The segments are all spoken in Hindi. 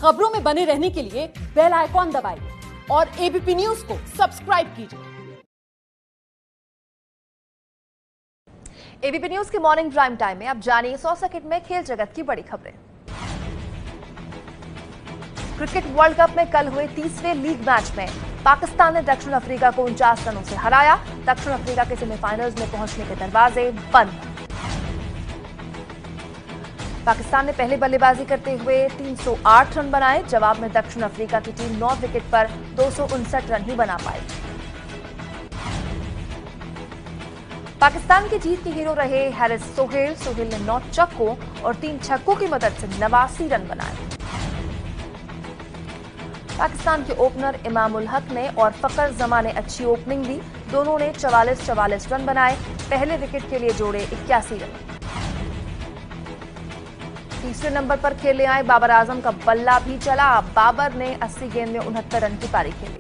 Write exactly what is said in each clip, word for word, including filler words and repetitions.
खबरों में बने रहने के लिए बेल आइकॉन दबाइए और एबीपी न्यूज को सब्सक्राइब कीजिए। एबीपी न्यूज के मॉर्निंग प्राइम टाइम में अब जानिए सौ सेकंड में खेल जगत की बड़ी खबरें। क्रिकेट वर्ल्ड कप में कल हुए तीसरे लीग मैच में पाकिस्तान ने दक्षिण अफ्रीका को उनचास रनों से हराया। दक्षिण अफ्रीका के सेमीफाइनल्स में पहुंचने के दरवाजे बंद। पाकिस्तान ने पहले बल्लेबाजी करते हुए तीन सौ आठ रन बनाए। जवाब में दक्षिण अफ्रीका की टीम नौ विकेट पर दो सौ उनसठ रन ही बना पाई। पाकिस्तान की जीत के हीरो रहे हैरिस सोहेल। सोहेल ने नौ चौकों और तीन छक्कों की मदद से नवासी रन बनाए। पाकिस्तान के ओपनर इमामुल हक ने और फकर जमा ने अच्छी ओपनिंग दी। दोनों ने चवालीस चवालीस रन बनाए। पहले विकेट के लिए जोड़े इक्यासी रन। तीसरे नंबर पर खेलने आए बाबर आजम का बल्ला भी चला। बाबर ने अस्सी गेंद में उनहत्तर रन की पारी खेली।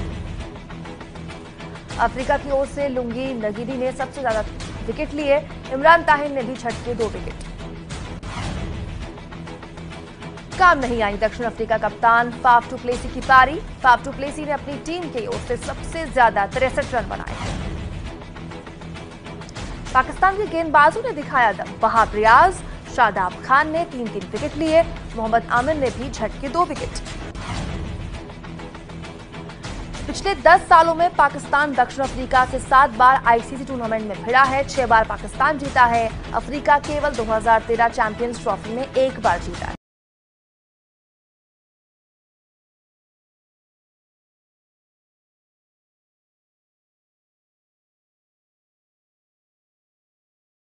अफ्रीका की ओर से लुंगी नगीदी ने सबसे ज्यादा विकेट लिए। इमरान ताहिर ने भी झटके दो विकेट। काम नहीं आई दक्षिण अफ्रीका कप्तान फाफ टू प्लेसी की पारी। फाफ टू प्लेसी ने अपनी टीम की ओर से सबसे ज्यादा तिरसठ रन बनाए थे। पाकिस्तान के गेंदबाजों ने दिखाया दम। वहाब रियाज, शादाब खान ने तीन तीन विकेट लिए। मोहम्मद आमिर ने भी झटके दो विकेट। पिछले दस सालों में पाकिस्तान दक्षिण अफ्रीका से सात बार आईसीसी टूर्नामेंट में भिड़ा है। छह बार पाकिस्तान जीता है। अफ्रीका केवल दो हज़ार तेरह चैंपियंस ट्रॉफी में एक बार जीता है।